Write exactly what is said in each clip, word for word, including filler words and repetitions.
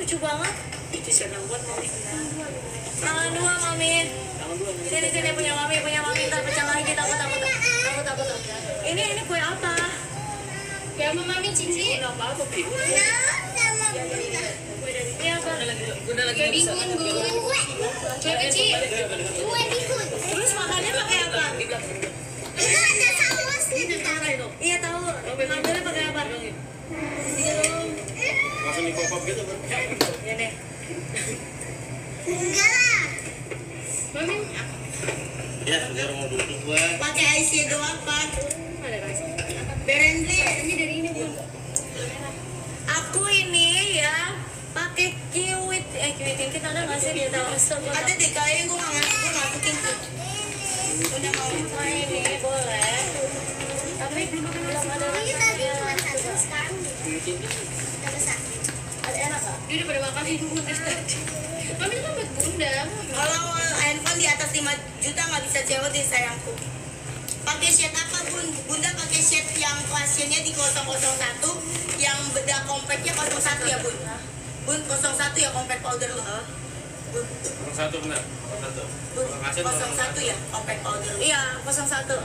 lucu banget. Itu siapa yang buat Mami? Tangan dua Mami. Tangan dua. Sini sini punya Mami, punya Mami ntar pecah lagi takut takut takut takut takut. Ini ini kue apa? Kue apa Mami Cici? Udah apa apa Pi? Ini apa? Udah lagi Kue bihun bun. Kue Cici. Kue bihun. Terus makannya pakai apa? Itu ada sausnya di dalam. Iya tahu. Ngambilnya pakai apa? Langsung di pop up gitu kan? Ini. Enggak lah. Mami. Ya, sekarang mau duduk gua. Pakai eyeshadow apa? Ada guys. Berendli. Ini dari ini bun. Aku ini ya pakai kiwit eh kiwit yang kita ada nggak sih dia tahu Ada deh kayaknya gue nggak ngasih gue masukin tuh. Udah mau. Nah, ini boleh tapi belum ada Ini tadi rasanya. cuma satu sekarang udah besar. Ada enak nggak? Dia udah pada makan bun es tadi. Mami itu kan buat bunda. Kalau handphone di atas lima juta nggak bisa C O D sayangku. Pakai shade apa bun? Bunda pakai shade yang pasiennya di nol nol satu, yang bedah kompaknya nol satu ya bun? Bun nol satu ya compact powder lo. Bun, Satu benar. Satu. bun nol satu ya compact powder lo. Iya kosong satu.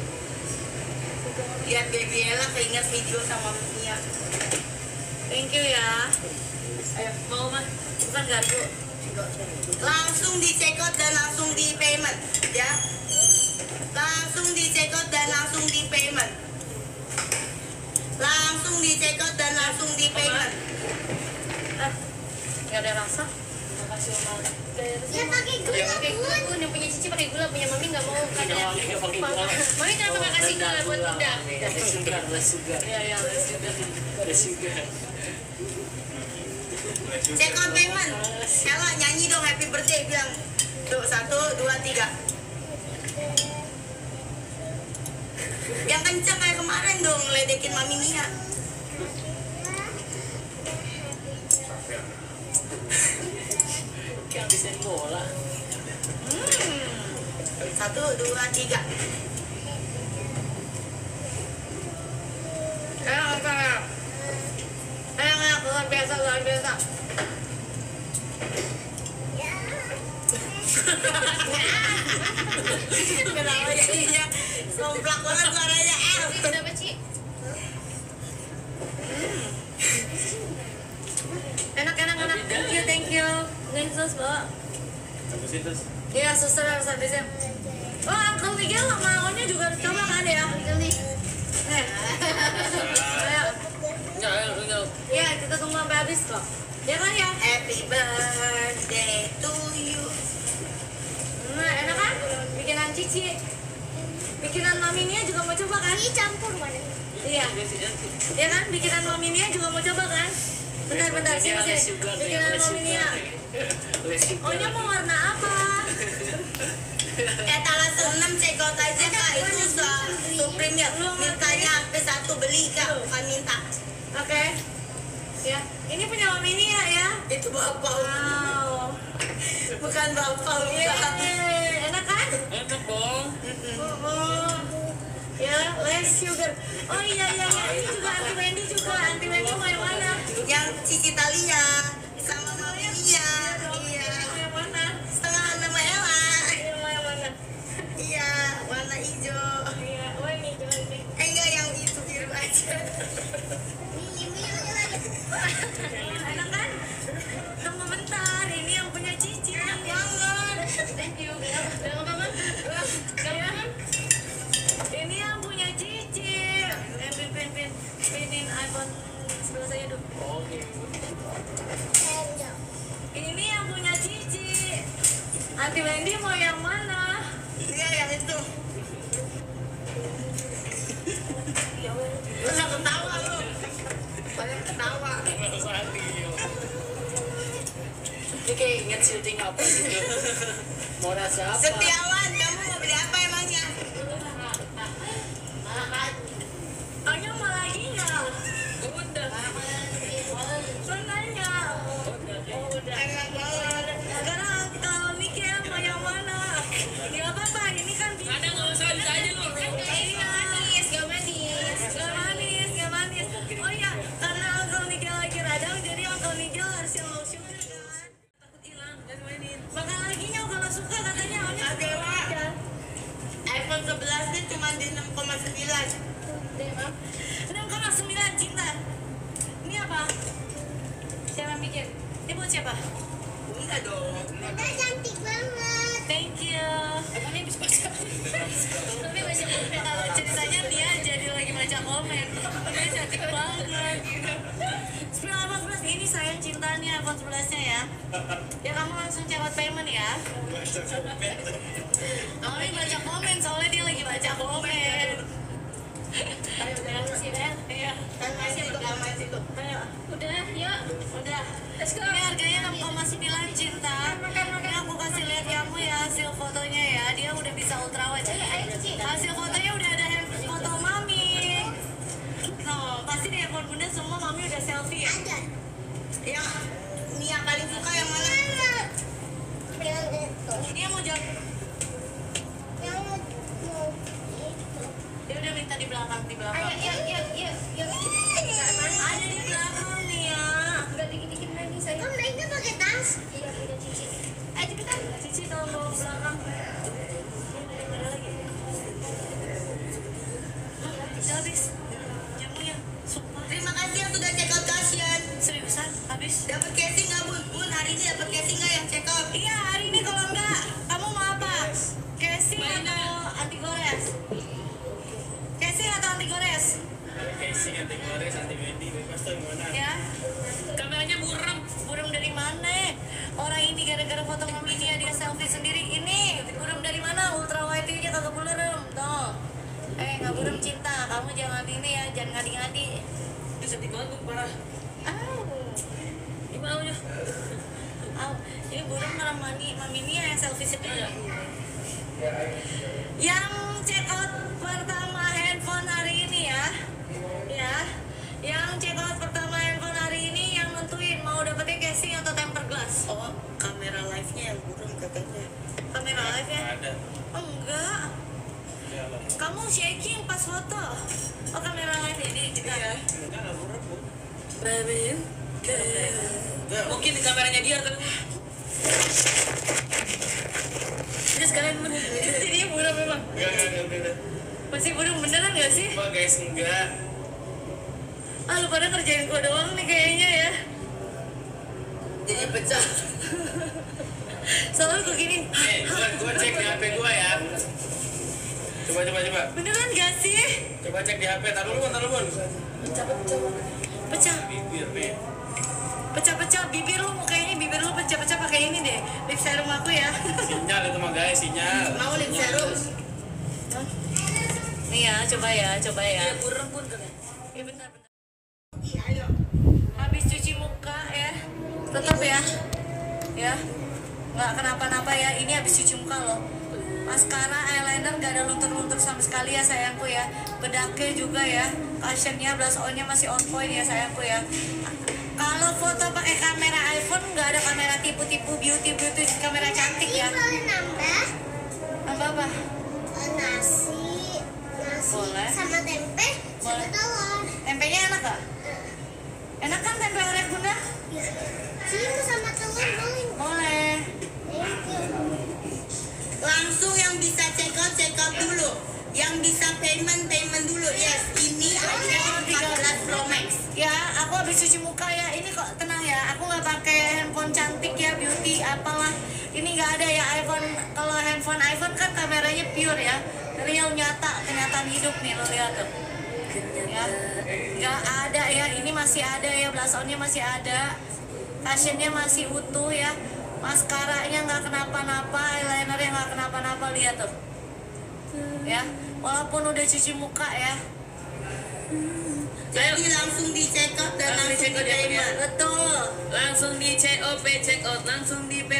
Lihat baby Ella keinget video sama Mia. Thank you ya. Ayo mau mah bukan garpu. Langsung di check out dan langsung di payment ya. Langsung di check out dan langsung di payment. Langsung di check out dan langsung di payment. Eh nggak ada rasa. Makasih Om. Ya pakai gula Pakai gula bun. Yang punya Cici pakai gula, punya Mami nggak mau kan ya. Mami nggak pakai gula. Mami kenapa nggak kasih gula buat bunda? Ada sugar, ada sugar. Iya iya sudah. Ada sugar. Check out payment. Ella nyanyi dong happy birthday bilang. Tuh satu dua tiga. Yang kencang kayak kemarin dong ledekin Mami Mia. Kayak habisin bola. Hmm. Satu dua tiga. Enak enak. Enak enak luar biasa luar biasa. Kenapa jadinya somplak banget suaranya El. Mami kenapa Ci? Enak enak enak. Thank you thank you. Nggak sus bawa. Habisin terus. Iya suster harus habisin. Oh Uncle Miguel maunya juga harus coba kan ya? Jeli. Eh. Ayo. Enggak, enggak. Iya kita tunggu sampai habis kok. Ya kan ya? Happy birthday to you. Nah, enak kan? Bikinan Cici. Bikinan Mami Nia juga mau coba kan? Ini campur mana? Iya. Iya kan? Bikinan Mami Nia juga mau coba kan? Bentar, bentar, sini, sini. Bikinan Mami Nia. Ohnya mau warna apa? Eh tanggal enam check out aja kak. Itu sudah Supreme ya. Mintanya sampai satu beli kak, bukan minta. Oke. Ya, ini punya Mami Nia ya. Itu bapak. Wow. Bukan bapak. Yeay, enak kan? Enak dong. Oh, ya, less sugar. Oh iya, iya, iya. Ini juga anti Wendy juga. Anti Wendy mau yang mana? Yang Cici Talia sama Mami Mia. Iya. Mau yang mana? Setengah nama Ella. Ini mau yang mana? Iya, warna hijau. Iya, oh ini, coba ini. Eh enggak yang itu biru aja. Enak kan? Tunggu bentar, ini yang punya Cici. Enak banget. Thank you. Jangan apa Mam? Jangan. Ini yang punya Cici. Eh, pin, pin, pin. Pinin iPhone sebelah saya dulu. Oh, gitu. Ini yang punya Cici. Anti Wendy mau yang mana? Iya yang itu. Lu nggak ketawa lu. Banyak ketawa. Ini kayak inget syuting apa gitu. Mau rasa apa? Setiawan, kamu mau beli apa emangnya? Tanya mau lagi nggak? Udah. Senanya. Oh, udah. Enak banget. Sekarang kalau Mikel mau yang mana? Gak apa-apa, ini kan Ada nggak usah bisa aja lu. Iya. Manis, gak manis. Gak manis, gak manis. Oh iya, karena Uncle Nigel lagi radang, jadi Uncle Nigel harus yang lotion. koma sembilan. enam koma sembilan cinta. Ini apa? Siapa yang bikin? Ini buat siapa? Bunda dong. Bunda cantik banget. Thank you. Emangnya bisa baca? Tapi baca komen. Kalau ceritanya dia jadi lagi baca komen. Dia cantik banget gitu. Sepuluh delapan belas ini sayang cintanya iPhone sebelas-nya ya. Ya kamu langsung check out payment ya. Kamu ini baca komen soalnya dia lagi baca komen. Ayo udah sih deh. Iya. Kan masih itu, kan masih itu. Ayo. Udah, yuk. Udah. Let's go. Ini harganya enam koma sembilan cinta. Ini aku kasih lihat kamu ya hasil fotonya ya. Dia udah bisa ultrawide. Ayo, Cici. Hasil fotonya udah ada hand foto mami. No, pasti di handphone bunda semua mami udah selfie ya. Ada. Yang ini yang paling suka yang mana? Yang itu. Dia mau jawab. Yang mau itu. Dia udah minta di belakang di belakang. Ayo, yuk, yuk, yuk, yuk. Ada di belakang nih ya. Udah dikit-dikit lagi saya. Kamu naiknya pakai tas? Iya, punya Cici. Ayo cepetan. Cici tolong bawa ke belakang. Ada lagi. Udah habis. Jamunya. Sumpah. Terima kasih yang sudah check out Kasian. Seriusan? Habis? Dapat casing nggak bun? Bun hari ini dapat casing nggak yang check out? Iya, hari ini kalau enggak, kamu mau apa? Casing atau anti gores? Casing atau anti gores? Casing anti gores, anti wedding, bebas tuh gimana? Ya, Kameranya buram. burung dari mana? Orang ini gara-gara foto mami dia dia selfie sendiri. Ini burung dari mana? Ultra wide aja kagak bulerem. Tuh. Eh, nggak burung cinta. Kamu jangan ini ya, jangan ngadi-ngadi. Itu sedih banget tuh, parah. Au. Gimana ya? Au. Ini burung malah mani, mami Nia yang selfie sendiri. Yang check out pertama handphone hari ini ya, ya, yang check out pertama handphone hari ini yang nentuin mau dapetnya casing atau tempered glass. Oh, kamera live-nya yang burung katanya. Kamera live ya? Ada. Oh, enggak. Jalan. Kamu shaking pas foto. Oh, kamera live ini kita. Iya. Enggak, enggak buram, Bu. Baby. Enggak, mungkin di kameranya dia kan. Ini sekalian bener. Ini burung memang. Enggak, enggak, enggak, enggak. Masih burung beneran gak sih? Apa guys, enggak. Ah, lu pada kerjain gua doang nih kayaknya ya. Jadi pecah. Soalnya gua gini. Eh, gua, gua cek di H P gua ya. Coba, coba, coba. Beneran gak sih? Coba cek di H P. Taruh dulu, taruh dulu. Pecah. Bibir, Be. Pecah-pecah bibir lu kayaknya bibir lu pecah-pecah pakai ini deh. Lip serum aku ya. Sinyal itu mah guys, sinyal. Mau lip serum? Nih ya, coba ya, coba ya. Iya, burung pun kan. Iya bentar, bentar. Ayo. Habis cuci muka ya. Tetap ya. Ya. Nggak kenapa-napa ya. Ini habis cuci muka loh. Maskara, eyeliner gak ada luntur-luntur sama sekali ya sayangku ya. Bedaknya juga ya. Cushionnya, blush on-nya masih on point ya sayangku ya. Kalau foto pakai kamera iPhone nggak ada kamera tipu-tipu beauty-beauty kamera cantik ya. Boleh nambah Apa apa? eh, nasi, nasi Boleh. sama tempe, sama Boleh. telur. Tempenya enak gak? Enak kan tempe orek bunda? Ya. Sini sama telur boleh. Boleh. Thank you. Langsung yang bisa check out check out dulu. Yang bisa payment payment dulu. Yes, ini iPhone empat belas Pro Max. Ya, aku habis cuci muka ya. Ini kok tenang ya. Aku nggak pakai handphone cantik ya, beauty apalah. Ini nggak ada ya iPhone. Kalau handphone iPhone kan kameranya pure ya, real nyata, kenyataan hidup nih lo lihat tuh. Ya, nggak ada ya. Ini masih ada ya, blush on-nya masih ada, cushionnya masih utuh ya, maskaranya nggak kenapa-napa, eyelinernya nggak kenapa-napa, lihat tuh. Ya, walaupun udah cuci muka ya. Jadi langsung di check out dan Langsung langsung di di check out ya, Bun, ya? payment. Betul. Langsung di check out, check out, langsung di pen.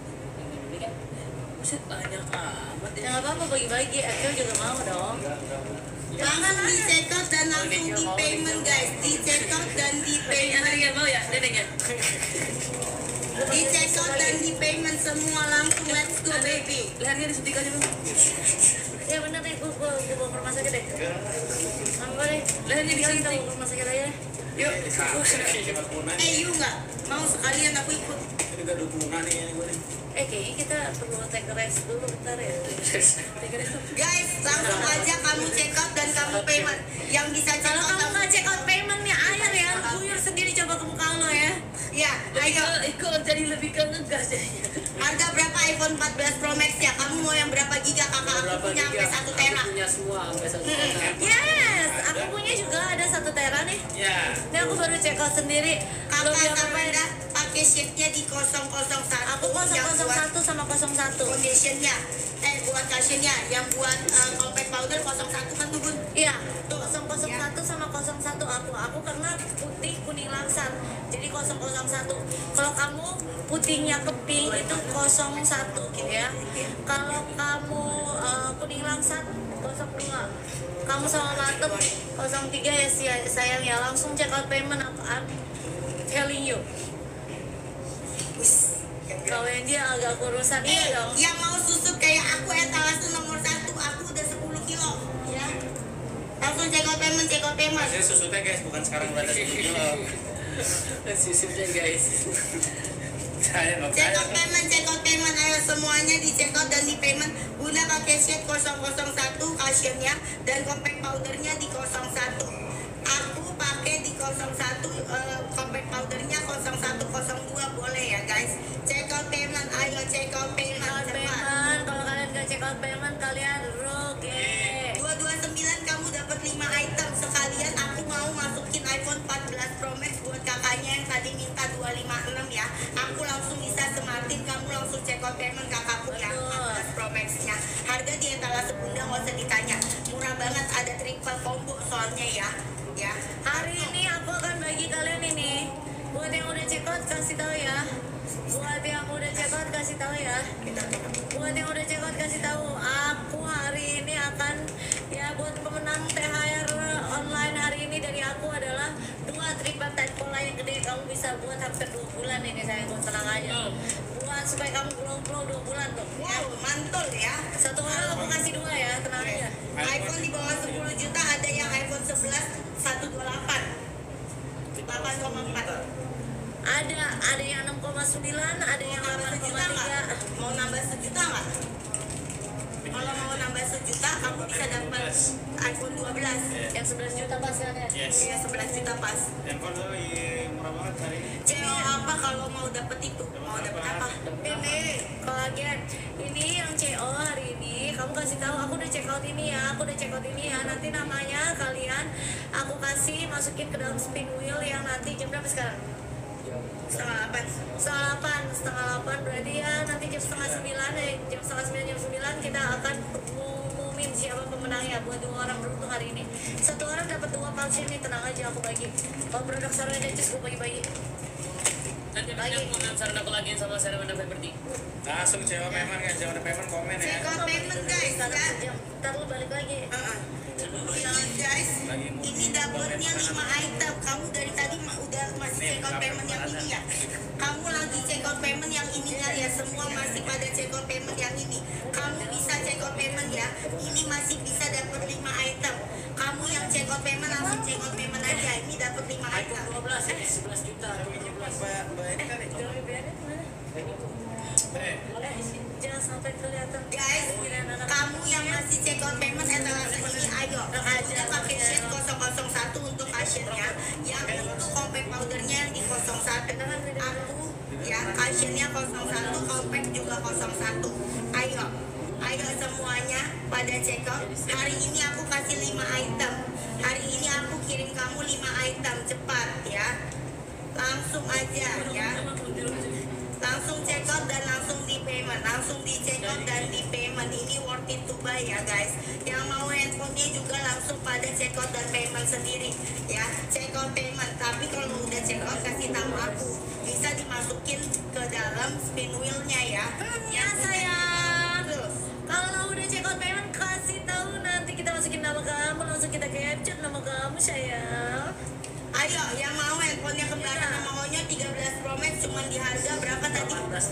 Buset, banyak amat Ya ya. nggak apa-apa, bagi-bagi. Akil juga mau dong. Langsung di check out dan langsung di payment guys. Di check out dan di Yang payment. tadi yang mau ya, Dedeng ya. Di check out dan di payment semua langsung. Let's go baby. Lehernya disuntik aja bang. Ya bener deh, gue gue gue bawa ke rumah sakit deh. Apa deh? Lehernya Kita disuntik. bawa ke rumah sakit aja. Yuk. Eh you nggak mau sekalian aku ikut. juga dukungan nih ini gue nih. Eh kayaknya kita perlu take rest dulu bentar ya. Take rest dulu. Guys, langsung aja kamu check out dan kamu payment. Yang bisa check Kalau out kamu nggak check out payment nih air ya, buyur sendiri coba ke muka lo ya. ya, ayo. Ikut jadi lebih ke ngegas jadinya. Harga berapa iPhone empat belas Pro Max ya? Kamu mau yang berapa giga? Kakak aku Berapa punya sampai giga? satu Aku tera. punya semua sampai satu Hmm. tera. Yes, aku punya juga ada satu tera nih. Ya. Ini aku baru check out sendiri. Belum Kakak yang sama main. dah pakai sheetnya di nol nol satu. Aku nol yang nol buat satu sama nol satu. foundationnya. Eh buat cushionnya, yang buat uh, compact powder nol satu kan tuh bun. Iya, nol nol satu sama nol satu aku. Aku karena putih kuning langsat. Jadi nol nol satu. Kalau kamu putihnya ke pink itu nol satu gitu ya. Kalau kamu uh, kuning langsat nol dua. Kamu sama matem nol tiga ya sih sayang ya. Langsung check out payment aku. I'm telling you. Kalau yang dia agak kurusan Eh, iya dong. yang mau susu kayak aku etalase nomor satu, aku udah sepuluh kilo, ya. Langsung check out payment, check out payment. Masih susutnya guys, bukan sekarang udah ada sepuluh kilo. Susupnya guys. Saya nggak Check percaya. out payment, check out payment, ayo semuanya di check out dan di payment. Bunda pakai sheet nol nol satu cushionnya dan compact powdernya di nol satu. Aku pakai di nol satu uh, compact powdernya nol satu nol dua boleh ya guys. Check out payment, ayo check out payment Check out cepat. payment. Kalau kalian gak check out payment kalian rugi. dua dua sembilan kamu dapat lima item sekalian. Aku mau masukin iPhone empat belas Pro Max buat kakaknya yang tadi minta dua lima enam ya. Aku langsung bisa sematin, kamu langsung check out payment kakakku ya empat belas Pro Max nya. Harga di etalase Bunda nggak usah ditanya, murah banget, ada triple combo soalnya ya. Ya. Hari ini aku akan bagi kalian ini. Buat yang udah check out kasih tahu ya. Buat yang udah check out kasih tahu ya. Buat yang udah check out kasih tahu. Aku hari ini akan ya buat pemenang T H R online hari ini dari aku adalah dua tripeptide pola yang gede. Kamu bisa buat hampir dua bulan ini sayangku, tenang aja. Buat supaya kamu glow-glow dua bulan tuh. Wow, mantul ya. Satu orang aku kasih dua ya, tenang aja. iPhone di bawah sepuluh juta ada yang iPhone sebelas seratus dua puluh delapan. delapan koma empat. Ada, ada yang enam koma sembilan, ada yang Mau delapan nambah koma sejuta tiga. nggak? Mau nambah sejuta nggak? Kalau mau nambah sejuta, kamu bisa dapat iPhone dua belas. Yang sebelas juta pas ya. Yes. Iya, sebelas juta pas. Handphone lu lagi murah banget hari ini. C O apa kalau mau dapat itu? Mau dapat apa? Ini kolagen. Ini yang C O hari ini. Kamu kasih tahu aku udah check out ini ya. Aku udah check out ini ya. Nanti namanya kalian aku kasih masukin ke dalam spin wheel yang nanti jam berapa sekarang? Setengah delapan. Setengah delapan, setengah delapan berarti ya nanti jam setengah sembilan ya, jam setengah sembilan jam sembilan kita akan ngumumin siapa pemenangnya buat dua orang beruntung hari ini. Satu orang dapat dua pouch ini, tenang aja aku bagi. Kalau produk Sarwana Dentis aku bagi-bagi. Nanti abis ini aku mau saran aku lagi sama Sarwana Property. Langsung cewek payment kan, cewek payment komen ya. Check out payment guys ya. Ntar lu balik lagi. Uh-uh. Ini guys, ini dapatnya lima item. Kamu dari tadi ma- udah masih check out payment yang ini ya. Kamu lagi check out payment yang ininya ya. Semua masih pada check out payment yang ini. Kamu bisa check out payment ya. Ini masih bisa dapat lima item. Kamu yang check out payment langsung check out payment aja. Ini dapat lima item. iPhone dua belas ini sebelas juta. Mbak, mbak ini kali. Jangan biarin mana? Eh, Eh, jangan sampai kelihatan. Guys, kamu yang masih check out payment etalase ini, ayo udah pakai sheet nol nol satu untuk cushionnya, yang untuk compact powdernya yang di nol satu. Aku ya cushionnya nol satu, compact juga nol satu. Ayo, ayo semuanya pada check out. Hari ini aku kasih lima item. Hari ini aku kirim kamu lima item, cepat ya. Langsung aja ya. Langsung check out dan langsung di payment, langsung di check out dan di payment. Ini worth it to buy ya guys. Yang mau handphonenya juga langsung pada check out dan payment sendiri ya. Check out payment, tapi kalau udah check out kasih tahu aku, bisa dimasukin ke dalam spin wheelnya ya. Ya sayang. Kalau udah check out payment kasih tahu, nanti kita masukin nama kamu, langsung kita capture nama kamu sayang. Ayo, yang mau handphonenya kembaran sama Onyo tiga belas Pro Max cuma di harga berapa tadi? delapan belas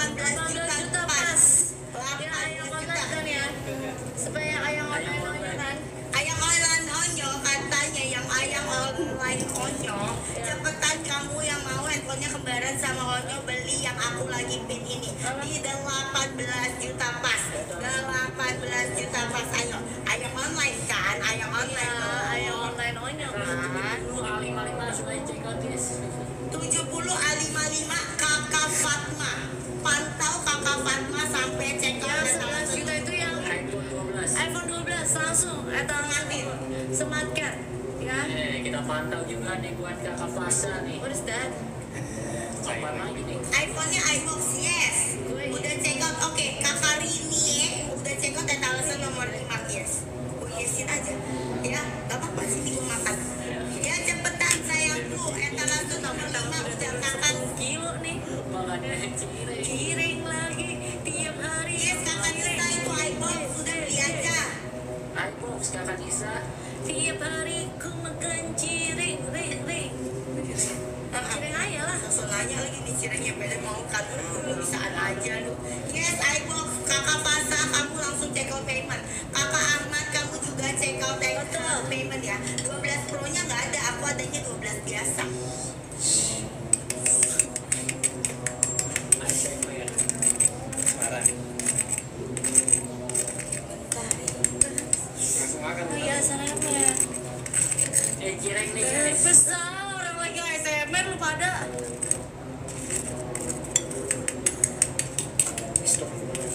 juta pas. Ya ayang delapan belas online juta. kan ya. Supaya ayang online Onyo kan. Ayang online Onyo katanya yang ayang online Onyo. Cepetan kamu yang mau handphonenya kembaran sama Onyo beli yang aku aku lagi pin ini di delapan belas juta pas, delapan belas juta pas. Ayo, ayo online kan, ayo online Ya, dong. ayo online onyok kan. Lu A lima puluh lima langsung aja check out guys. tujuh puluh A lima puluh lima Kakak Fatma, pantau Kakak Fatma sampai check Ya, out. sebelas juta itu yang iPhone dua belas. iPhone dua belas langsung eta langsung Smart Care ya. Eh, kita pantau juga nih buat kakak Fasa nih. What is that? Apa lagi nih? iPhone-nya iBox, yes. Udah check out, oke. Kakak Rini udah check out dan alasan nomor lima, yes. Oh, yesin aja. Ya, gak apa-apa sih gue makan. Ya, cepetan sayangku. Etalase nomor lima udah kakak. Kilo nih. Makanya cireng. Giring lagi tiap hari. Yes, kakak Nisa itu iBox. Udah beli aja. iBox kakak Nisa. Tiap hari ku makan cireng, ring, ring. Cireng aja lah. Langsung nanya lagi nih cirengnya pada mau kan. Lu bisaan aja lu. Yes, iBox. Kakak Fasa, kamu langsung check out payment. Kakak Ahmad, kamu juga check out uh, payment ya. dua belas Pro-nya nggak ada. Aku adanya dua belas biasa. iPhone ya. Marah. Langsung makan. Oh iya, sana apa ya? Eh cireng nih Eh, guys. besar orang lagi A S M R lu pada. Stop.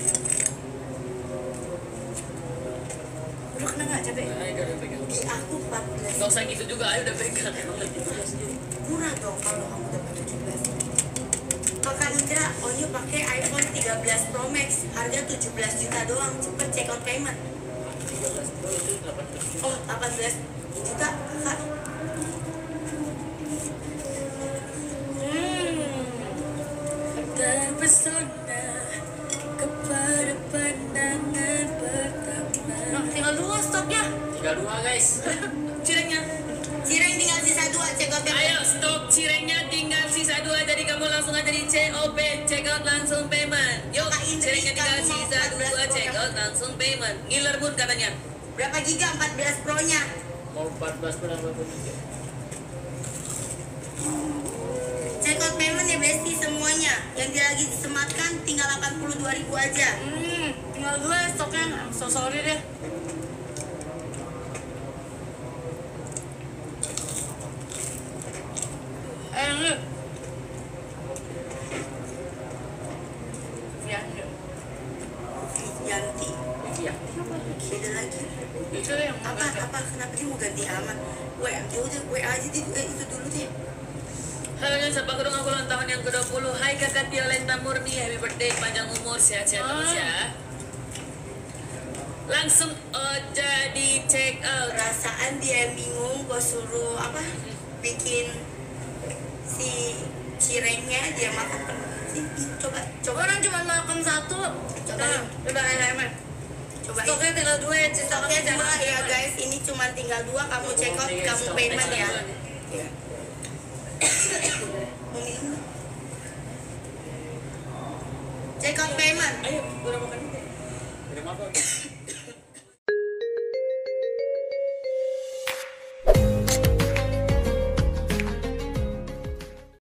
Udah kena nggak capek? Ayo udah pegang. Di aku empat belas. Gak usah gitu juga, ayo udah pegang. Emang lagi tugas dia. Murah dong kalau kamu dapat tujuh belas. Kakak Indra, Onyu pakai iPhone tiga belas Pro Max, harga tujuh belas juta doang. Cepet check out payment. tiga belas Pro itu delapan belas. Oh, delapan belas juta, Kak. Hmm, terpesona kepada pandangan pertama. Nah, tinggal dua stoknya. Tinggal dua guys. Cirengnya. Cireng tinggal sisa dua, check out payment. Ayo, stok cirengnya tinggal sisa dua. Jadi kamu langsung aja di C O P, check out langsung payment. Yuk, Kak Indri, cirengnya tinggal kamu mau sisa empat belas dua, check program? out langsung payment. Ngiler mood katanya. Berapa giga empat belas Pro-nya? Mau empat belas bulan berapa tiga? Check out payment ya Besti semuanya. Yang dia lagi disematkan tinggal delapan puluh dua ribu aja. Hmm, tinggal dua stoknya. So sorry deh. Eh, ini. Ya, ini. Yanti. Iya. Beda lagi. Itu yang Apa apa kenapa dia mau ganti alamat? W A, ya udah W A aja deh, eh, itu dulu deh. Halo guys, apa gedung aku ulang tahun yang ke dua puluh. Hai kakak Tia Lenta Murni, happy birthday, panjang umur, sehat-sehat terus ya. Langsung aja di check out. Perasaan dia yang bingung, gue suruh apa? Bikin si cirengnya dia makan penuh. Sih, coba coba Orang cuma makan satu. Coba. Nah, udah enak. coba. Stoknya tinggal dua ya, cinta Stoknya kamu dua jangan ya lupa. guys, ini cuma tinggal dua. Kamu check out, Oke, kamu stop. payment Next ya. one. Iya. Mau minum nggak? Check out payment. Ayo, udah makan. Udah makan.